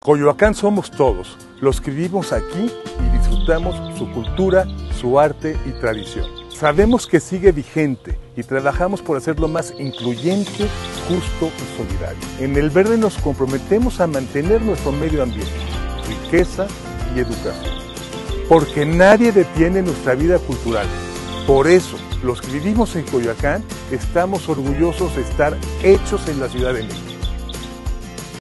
Coyoacán somos todos, los que vivimos aquí y disfrutamos su cultura, su arte y tradición. Sabemos que sigue vigente y trabajamos por hacerlo más incluyente, justo y solidario. En El Verde nos comprometemos a mantener nuestro medio ambiente, riqueza y educación. Porque nadie detiene nuestra vida cultural. Por eso, los que vivimos en Coyoacán estamos orgullosos de estar hechos en la Ciudad de México.